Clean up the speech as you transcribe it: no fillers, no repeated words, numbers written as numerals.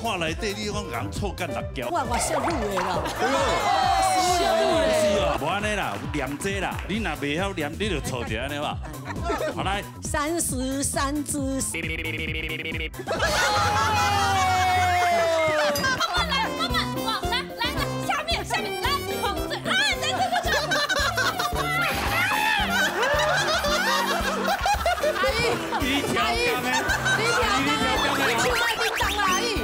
看内底你讲人错干六条。 我笑入的啦。 是啊，无安尼啦，念这啦，你若袂晓念，你就错一安尼吧。好来 33只。你跳江的，你唱爱你张阿姨。